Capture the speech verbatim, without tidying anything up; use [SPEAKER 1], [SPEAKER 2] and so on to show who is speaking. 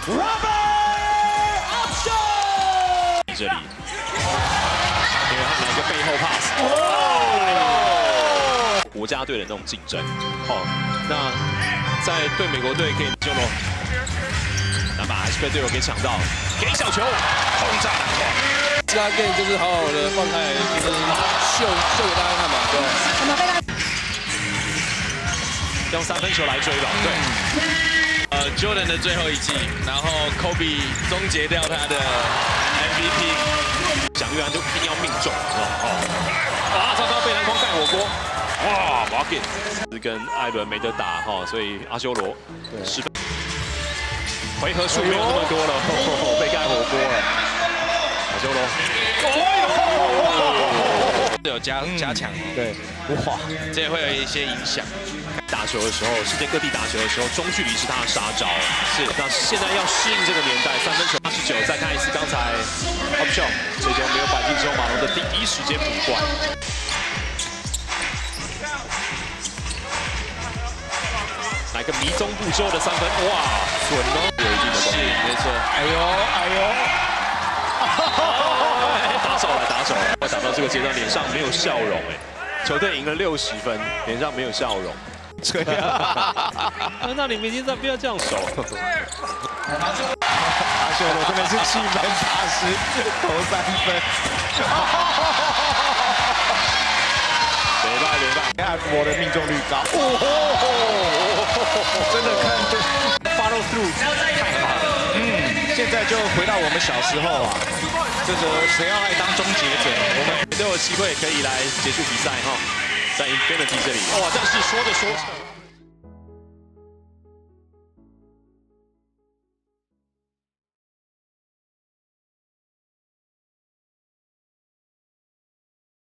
[SPEAKER 1] 这里，因为他们来一个背后 pass， 国家队的那种竞争。哦，那在对美国队可以就咯，那把还是被队友给抢到，给小球，轰炸篮筐。
[SPEAKER 2] 其他 game 就是好好的放开，就是秀秀给大家看嘛，对吧？
[SPEAKER 1] 用三分球来追吧，对。
[SPEAKER 3] 呃 ，Jordan 的最后一季，然后 Kobe 终结掉他的 M V P，
[SPEAKER 1] 蒋玉安就一定要命中，哦，啊，常常被篮筐盖火锅，哇 ，Market 跟艾伦没得打哈，所以阿修罗失分，回合数没有那么多了，被盖火锅了，阿修罗，
[SPEAKER 3] 有加加强哦，
[SPEAKER 2] 对，哇，
[SPEAKER 3] 这也会有一些影响。
[SPEAKER 1] 打球的时候，世界各地打球的时候，中距离是他的杀招。是，那现在要适应这个年代，三分球八十九，再看一次刚才 up shot， 这球没有摆进之后，马龙的第一时间补灌。来个迷踪不周的三分，哇，准哦，有一定的功力，没错。哎呦，哎呦，打手了，打手了，打到这个阶段，脸上没有笑容，哎，球队赢了六十分，脸上没有笑容。 对啊，那你明星赛不要这样守。阿修罗真的是气氛大师，投三分。没办没办，按摩的命中率高。真的看对 follow through 太好了。嗯，现在就回到我们小时候啊，这个谁要来当终结者，我们都有机会可以来结束比赛哈。 在 Infinity 这里，哇，这是说着说着。